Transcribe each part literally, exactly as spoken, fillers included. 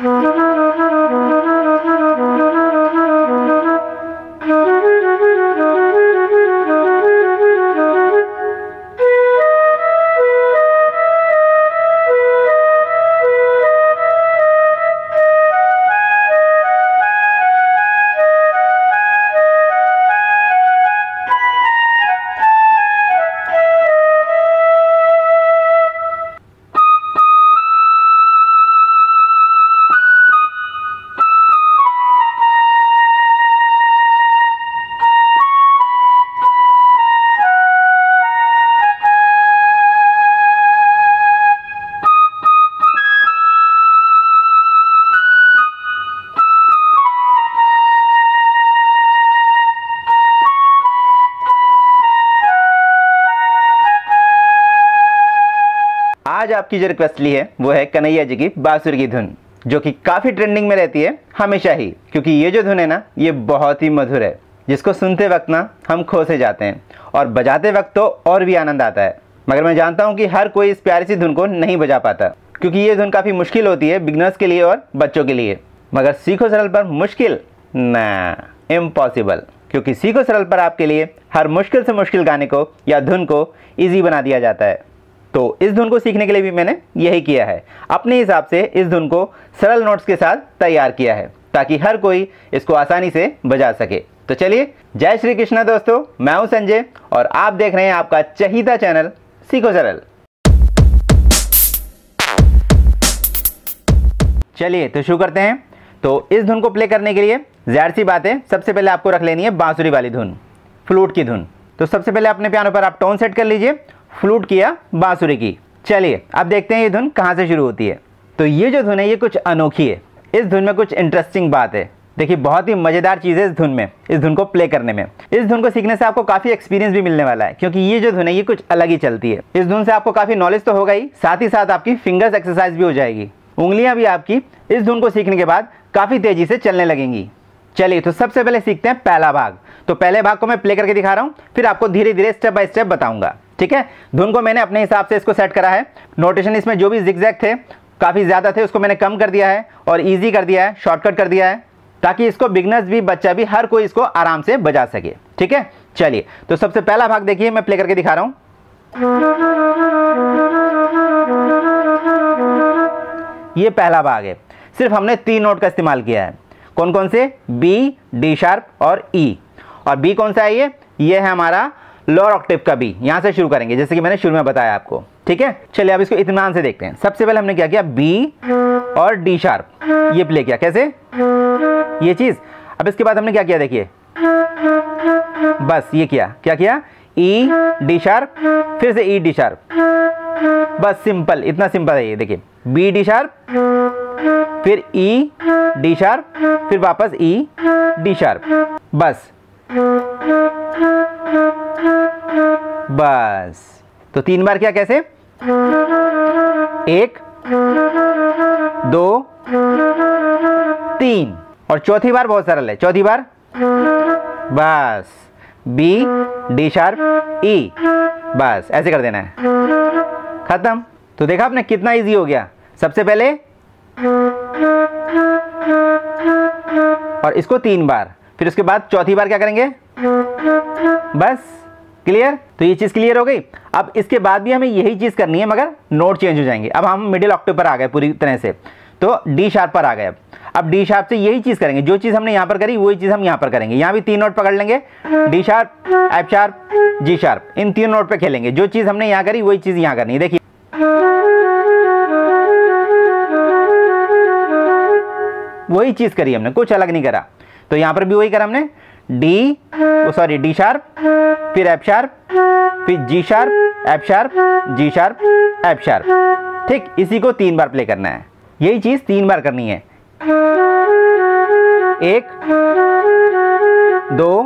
आज आपकी जो रिक्वेस्ट ली है वो है कन्हैया जी की बांसुरी की धुन, जो कि काफ़ी ट्रेंडिंग में रहती है हमेशा ही, क्योंकि ये जो धुन है ना ये बहुत ही मधुर है, जिसको सुनते वक्त ना हम खो से जाते हैं और बजाते वक्त तो और भी आनंद आता है। मगर मैं जानता हूँ कि हर कोई इस प्यारी सी धुन को नहीं बजा पाता, क्योंकि ये धुन काफ़ी मुश्किल होती है बिगनर्स के लिए और बच्चों के लिए। मगर सीखो सरल पर मुश्किल ना, इम्पॉसिबल, क्योंकि सीखो सरल पर आपके लिए हर मुश्किल से मुश्किल गाने को या धुन को ईजी बना दिया जाता है। तो इस धुन को सीखने के लिए भी मैंने यही किया है, अपने हिसाब से इस धुन को सरल नोट्स के साथ तैयार किया है, ताकि हर कोई इसको आसानी से बजा सके। तो चलिए, जय श्री कृष्णा दोस्तों, मैं हूं संजय और आप देख रहे हैं आपका चहीता चैनल सीखो सरल। चलिए तो शुरू करते हैं। तो इस धुन को प्ले करने के लिए ज़ाहिर सी बात है, सबसे पहले आपको रख लेनी है बांसुरी वाली धुन, फ्लूट की धुन। तो सबसे पहले अपने पियानो पर आप टोन सेट कर लीजिए, फ्लूट किया बांसुरी की। चलिए अब देखते हैं ये धुन कहाँ से शुरू होती है। तो ये जो धुन है ये कुछ अनोखी है, इस धुन में कुछ इंटरेस्टिंग बात है। देखिए बहुत ही मज़ेदार चीज़ है इस धुन में, इस धुन को प्ले करने में। इस धुन को सीखने से आपको काफ़ी एक्सपीरियंस भी मिलने वाला है, क्योंकि ये जो धुन है ये कुछ अलग ही चलती है। इस धुन से आपको काफ़ी नॉलेज तो होगा ही, साथ ही साथ आपकी फिंगर्स एक्सरसाइज भी हो जाएगी, उंगलियाँ भी आपकी इस धुन को सीखने के बाद काफ़ी तेज़ी से चलने लगेंगी। चलिए तो सबसे पहले सीखते हैं पहला भाग। तो पहले भाग को मैं प्ले करके दिखा रहा हूँ, फिर आपको धीरे धीरे स्टेप बाय स्टेप बताऊंगा, ठीक है। धुन को मैंने अपने हिसाब से इसको सेट करा है, नोटेशन इसमें जो भी जिगजैग थे काफ़ी ज़्यादा थे उसको मैंने कम कर दिया है और इजी कर दिया है, शॉर्टकट कर दिया है, ताकि इसको बिगनर्स भी, बच्चा भी, हर कोई इसको आराम से बजा सके, ठीक है। चलिए तो सबसे पहला भाग देखिए, मैं प्ले करके दिखा रहा हूँ। ये पहला भाग है, सिर्फ हमने तीन नोट का इस्तेमाल किया है। कौन कौन से? बी, डी शार्प और ई। और बी कौन सा है? ये ये है हमारा लोअर ऑक्टेव का बी। यहाँ से शुरू करेंगे जैसे कि मैंने शुरू में बताया आपको, ठीक है। चलिए अब इसको इत्मीनान से देखते हैं। सबसे पहले हमने क्या किया, बी और डी शार्प ये प्ले किया, कैसे, ये चीज़। अब इसके बाद हमने क्या किया, देखिए बस ये किया, क्या किया, ई डी शार्प, फिर से ई डी शार्प, बस सिंपल, इतना सिंपल है ये। देखिए बी डी शार्प, फिर ई डी शार्प, फिर वापस ई डी शार्प, बस बस। तो तीन बार किया, कैसे, एक दो तीन, और चौथी बार बहुत सरल है, चौथी बार बस बी डी शार्प ई, बस ऐसे कर देना है, खत्म। तो देखा आपने कितना इजी हो गया। सबसे पहले और इसको तीन बार, फिर उसके बाद चौथी बार क्या करेंगे, बस, क्लियर। तो ये चीज़ क्लियर हो गई। अब इसके बाद भी हमें यही चीज़ करनी है, मगर नोट चेंज हो जाएंगे। अब हम मिडिल ऑक्टेव पर आ गए पूरी तरह से, तो डी शार्प पर आ गए। अब अब डी शार्प से यही चीज़ करेंगे, जो चीज़ हमने यहाँ पर करी वही चीज़ हम यहाँ पर करेंगे। यहाँ भी तीन नोट पकड़ लेंगे, D sharp, F sharp, G sharp, इन तीन नोट पे खेलेंगे। जो चीज़ हमने यहाँ करी वही चीज़ यहाँ करनी है। देखिए वही चीज़ करी हमने, कुछ अलग नहीं करा। तो यहाँ पर भी वही करा हमने, डी सॉरी डी शार्प, फिर एफ शार्प, फिर G sharp, F sharp, G sharp, F sharp, ठीक। इसी को तीन बार प्ले करना है, यही चीज़ तीन बार करनी है। एक दो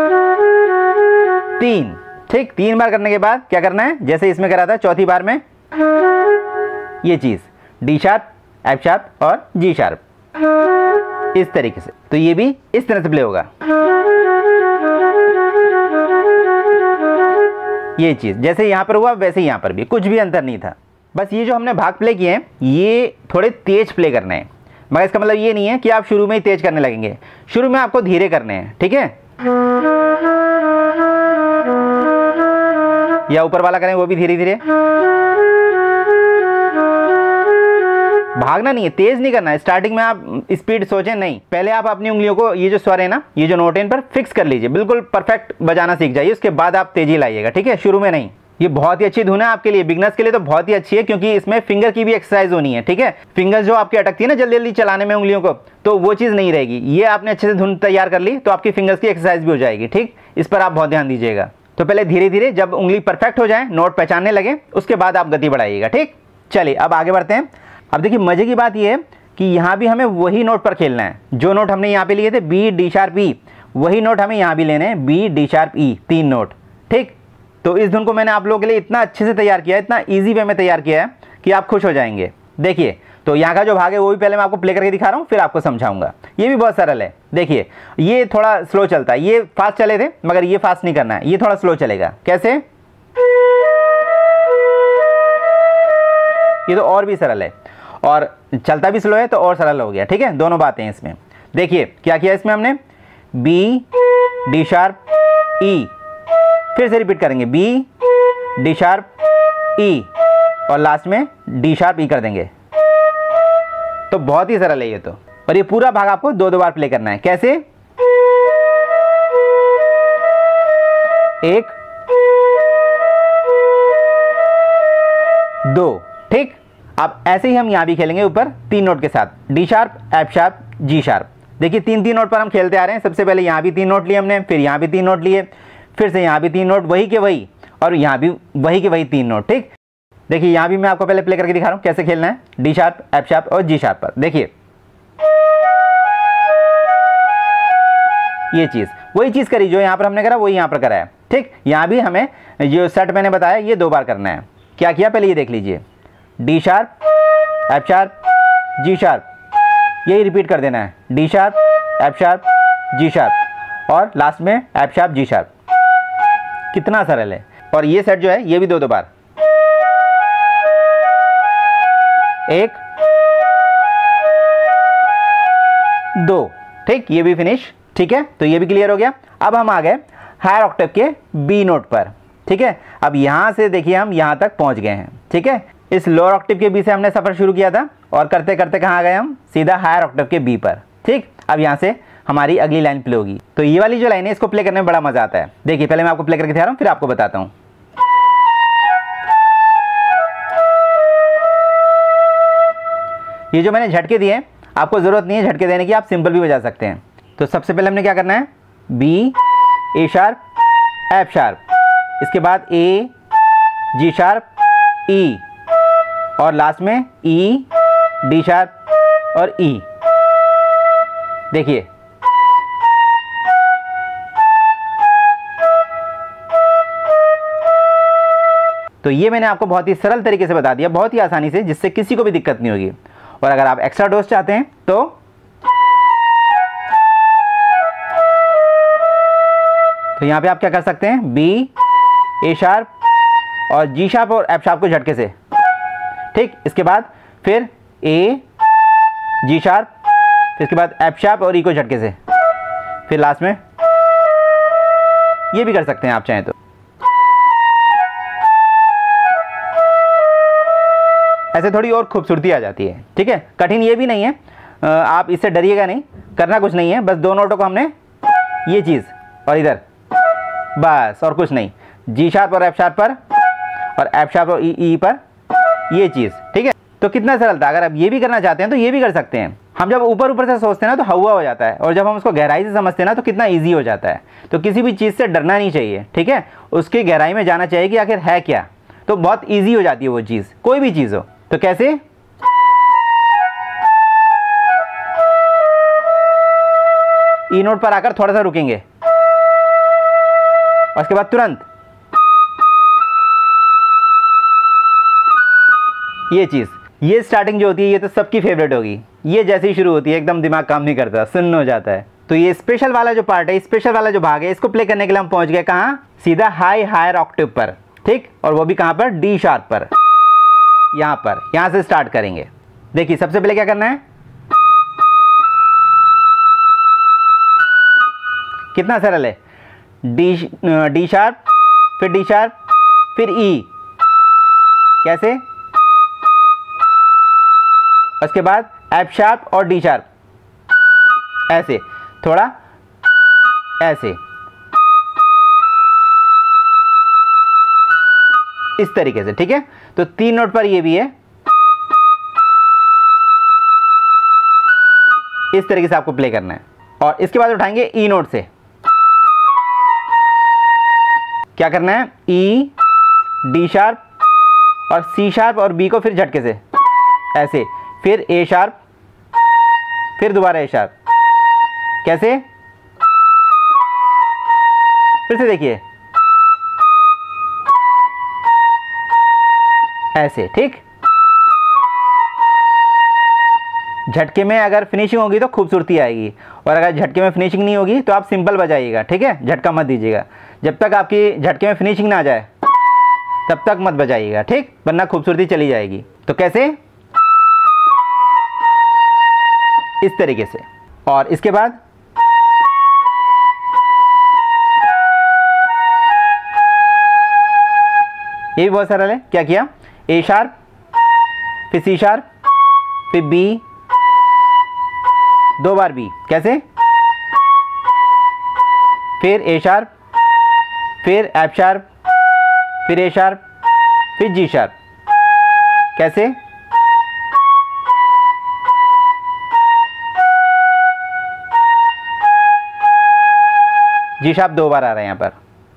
तीन, ठीक। तीन बार करने के बाद क्या करना है, जैसे इसमें करा था चौथी बार में, ये चीज़ डी शार्प, एफ शार्प और जी शार्प, इस तरीके से। तो ये भी इस तरह से प्ले होगा, ये चीज़ जैसे यहाँ पर हुआ वैसे यहाँ पर भी, कुछ भी अंतर नहीं था। बस ये जो हमने भाग प्ले किए हैं ये थोड़े तेज प्ले करने हैं, मगर इसका मतलब ये नहीं है कि आप शुरू में ही तेज करने लगेंगे, शुरू में आपको धीरे करने हैं, ठीक है। या ऊपर वाला करें वो भी धीरे धीरे, भागना नहीं है, तेज नहीं करना है। स्टार्टिंग में आप स्पीड सोचें नहीं, पहले आप अपनी उंगलियों को ये जो स्वर है ना, ये जो नोट है इन पर फिक्स कर लीजिए, बिल्कुल परफेक्ट बजाना सीख जाइए, उसके बाद आप तेजी लाइएगा, ठीक है, शुरू में नहीं। ये बहुत ही अच्छी धुन है आपके लिए, बिगनर्स के लिए तो बहुत ही अच्छी है, क्योंकि इसमें फिंगर की भी एक्सरसाइज होनी है, ठीक है। फिंगर्स जो आपकी अटकती है ना जल्दी जल्दी चलाने में उंगलियों को, तो वो चीज़ नहीं रहेगी। ये आपने अच्छे से धुन तैयार कर ली तो आपकी फिंगर्स की एक्सरसाइज भी हो जाएगी, ठीक। इस पर आप बहुत ध्यान दीजिएगा। तो पहले धीरे धीरे जब उंगली परफेक्ट हो जाए, नोट पहचानने लगे, उसके बाद आप गति बढ़ाइएगा, ठीक। चलिए अब आगे बढ़ते हैं। अब देखिए मजे की बात यह है कि यहाँ भी हमें वही नोट पर खेलना है, जो नोट हमने यहाँ पे लिए थे बी डी शार्प ई, वही नोट हमें यहाँ भी लेने हैं, बी डी शार्प ई, तीन नोट, ठीक। तो इस धुन को मैंने आप लोगों के लिए इतना अच्छे से तैयार किया है, इतना इजी वे में तैयार किया है कि आप खुश हो जाएंगे। देखिए तो यहाँ का जो भाग है वो भी पहले मैं आपको प्ले करके दिखा रहा हूँ, फिर आपको समझाऊंगा। ये भी बहुत सरल है। देखिए ये थोड़ा स्लो चलता है, ये फास्ट चले थे मगर ये फास्ट नहीं करना है, ये थोड़ा स्लो चलेगा। कैसे? ये तो और भी सरल है, और चलता भी स्लो है तो और सरल हो गया, ठीक है। दोनों बातें हैं इसमें। देखिए क्या किया इसमें हमने, बी डी शार्प ई, फिर से रिपीट करेंगे, बी डी शार्प ई, और लास्ट में डी शार्प ई कर देंगे। तो बहुत ही सरल है ये तो। और ये पूरा भाग आपको दो दो बार प्ले करना है। कैसे? एक दो, ठीक। अब ऐसे ही हम यहां भी खेलेंगे ऊपर तीन नोट के साथ, D sharp, F sharp, G sharp. देखिए तीन तीन नोट पर हम खेलते आ रहे हैं। सबसे पहले यहां भी तीन नोट लिए हमने, फिर यहां भी तीन नोट लिए, फिर से यहां भी तीन नोट, वही के वही, और यहां भी वही के वही तीन नोट, ठीक। देखिए यहां भी मैं आपको पहले प्ले करके दिखा रहा हूं कैसे खेलना है, डी शार्प, एफ शार्प और जी शार्प पर। देखिए ये चीज, वही चीज करी जो यहां पर हमने करा, वही यहां पर करा है, ठीक। यहां भी हमें जो सेट मैंने बताया ये दो बार करना है। क्या किया पहले ये देख लीजिए, D sharp, F sharp, G sharp, यही रिपीट कर देना है, D sharp, F sharp, G sharp, और लास्ट में एफ शार्प, जी शार्प। कितना सरल है। और ये सेट जो है ये भी दो दो बार, एक दो, ठीक। ये भी फिनिश, ठीक है। तो ये भी क्लियर हो गया। अब हम आ गए हायर ऑक्टेव के बी नोट पर, ठीक है। अब यहां से देखिए हम यहां तक पहुंच गए हैं, ठीक है। इस लोअर ऑक्टेव के बी से हमने सफर शुरू किया था, और करते करते कहां आ गए हम, सीधा हायर ऑक्टेव के बी पर, ठीक। अब यहां से हमारी अगली लाइन प्ले होगी। तो ये वाली जो लाइन है इसको प्ले करने में बड़ा मजा आता है। देखिए पहले मैं आपको प्ले करके दिखा रहा हूं, फिर आपको बताता हूं। ये जो मैंने झटके दिए, आपको जरूरत नहीं है झटके देने की, आप सिंपल भी बजा सकते हैं। तो सबसे पहले हमने क्या करना है, B, A sharp, F sharp, इसके बाद ए, जी शार्प, ई, और लास्ट में ई, डी शार्प और ई। देखिए तो ये मैंने आपको बहुत ही सरल तरीके से बता दिया, बहुत ही आसानी से, जिससे किसी को भी दिक्कत नहीं होगी। और अगर आप एक्स्ट्रा डोज चाहते हैं तो तो यहां पे आप क्या कर सकते हैं, बी, ए शार्प और जी शार्प और एफ शार्प को झटके से, ठीक। इसके बाद फिर ए, जी शार्प, फिर इसके बाद एफ शार्प और ई को झटके से, फिर लास्ट में ये भी कर सकते हैं आप चाहें तो। ऐसे थोड़ी और खूबसूरती आ जाती है, ठीक है। कठिन ये भी नहीं है, आप इससे डरिएगा नहीं, करना कुछ नहीं है, बस दो नोटों को हमने ये चीज़ और इधर, बस, और कुछ नहीं। जी शार्प और एफ शार्प पर, और एफ शार्प और ई ई पर, ये चीज़, ठीक है। तो कितना सरल था। अगर आप ये भी करना चाहते हैं तो ये भी कर सकते हैं। हम जब ऊपर ऊपर से सोचते हैं ना तो हवा हो जाता है, और जब हम उसको गहराई से समझते हैं ना तो कितना ईजी हो जाता है। तो किसी भी चीज़ से डरना नहीं चाहिए, ठीक है। उसकी गहराई में जाना चाहिए कि आखिर है क्या, तो बहुत ईजी हो जाती है वो चीज़, कोई भी चीज़ हो। तो कैसे, ई नोट पर आकर थोड़ा सा रुकेंगे, और उसके बाद तुरंत ये चीज, ये स्टार्टिंग जो होती है ये तो सबकी फेवरेट होगी। ये जैसे ही शुरू होती है एकदम दिमाग काम नहीं करता, सुन्न हो जाता है। तो ये स्पेशल वाला जो पार्ट है, स्पेशल वाला जो भाग है, इसको प्ले करने के लिए हम पहुंच गए कहां, सीधा हाई हायर ऑक्टेव पर, ठीक। और वो भी कहां पर, डी शार्प पर, यहां पर, यहां से स्टार्ट करेंगे। देखिए सबसे पहले क्या करना है, कितना सरल है, डी डी शार्प, फिर डी शार्प, फिर ई, कैसे, उसके बाद एफ शार्प और डी शार्प, ऐसे, थोड़ा ऐसे, इस तरीके से, ठीक है। तो तीन नोट पर ये भी है, इस तरीके से आपको प्ले करना है। और इसके बाद उठाएंगे ई नोट से, क्या करना है, ई, डी शार्प और सी शार्प और बी को फिर झटके से ऐसे, फिर ए शार्प, फिर दोबारा ए शार्प, कैसे, फिर से देखिए ऐसे, ठीक। झटके में अगर फिनिशिंग होगी तो खूबसूरती आएगी, और अगर झटके में फिनिशिंग नहीं होगी तो आप सिंपल बजाइएगा, ठीक है। झटका मत दीजिएगा, जब तक आपकी झटके में फिनिशिंग ना आ जाए तब तक मत बजाइएगा, ठीक, वरना खूबसूरती चली जाएगी। तो कैसे, इस तरीके से। और इसके बाद ये भी बहुत सरल है, क्या किया, ए शार्प, फिर सी शार्प, फिर बी, दो बार बी, कैसे, फिर ए शार्प, फिर एफ शार्प, फिर ए शार्प, फिर जी शार्प, कैसे, जी शार्प दो बार आ रहा है यहां पर।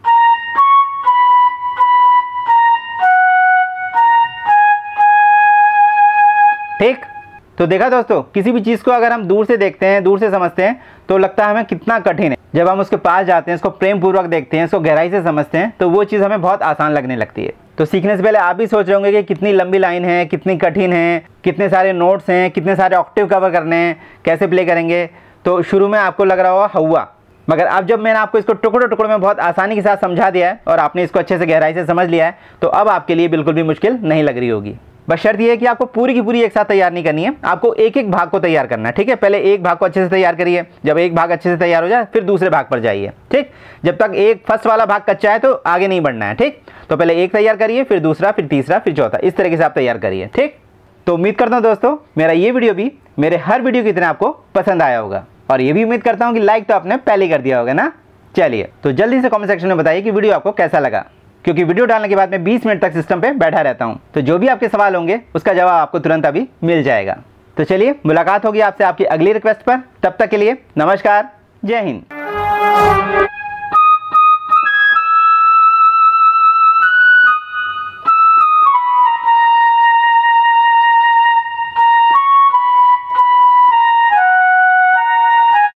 ठीक, तो देखा दोस्तों, किसी भी चीज़ को अगर हम दूर से देखते हैं, दूर से समझते हैं तो लगता है हमें कितना कठिन है। जब हम उसके पास जाते हैं, इसको प्रेम पूर्वक देखते हैं, इसको गहराई से समझते हैं, तो वो चीज़ हमें बहुत आसान लगने लगती है। तो सीखने से पहले आप भी सोच रहे होंगे कि कितनी लंबी लाइन है, कितनी कठिन है, कितने सारे नोट्स हैं, कितने सारे ऑक्टेव कवर करने हैं, कैसे प्ले करेंगे। तो शुरू में आपको लग रहा होगा हवा, मगर अब जब मैंने आपको इसको टुकड़ों टुकड़ों में बहुत आसानी के साथ समझा दिया है और आपने इसको अच्छे से गहराई से समझ लिया है, तो अब आपके लिए बिल्कुल भी मुश्किल नहीं लग रही होगी। बस शर्त यह है कि आपको पूरी की पूरी एक साथ तैयार नहीं करनी है, आपको एक एक भाग को तैयार करना है, ठीक है। पहले एक भाग को अच्छे से तैयार करिए, जब एक भाग अच्छे से तैयार हो जाए फिर दूसरे भाग पर जाइए, ठीक। जब तक एक फर्स्ट वाला भाग कच्चा है तो आगे नहीं बढ़ना है, ठीक। तो पहले एक तैयार करिए, फिर दूसरा, फिर तीसरा, फिर चौथा, इस तरीके से आप तैयार करिए, ठीक। तो उम्मीद करता हूँ दोस्तों मेरा ये वीडियो भी मेरे हर वीडियो की तरह आपको पसंद आया होगा, और ये भी उम्मीद करता हूँ कि लाइक तो आपने पहले ही कर दिया होगा ना। चलिए, तो जल्दी से कमेंट सेक्शन में बताइए कि वीडियो आपको कैसा लगा, क्योंकि वीडियो डालने के बाद मैं बीस मिनट तक सिस्टम पे बैठा रहता हूं, तो जो भी आपके सवाल होंगे उसका जवाब आपको तुरंत अभी मिल जाएगा। तो चलिए, मुलाकात होगी आपसे आपकी अगली रिक्वेस्ट पर, तब तक के लिए नमस्कार, जय हिंद।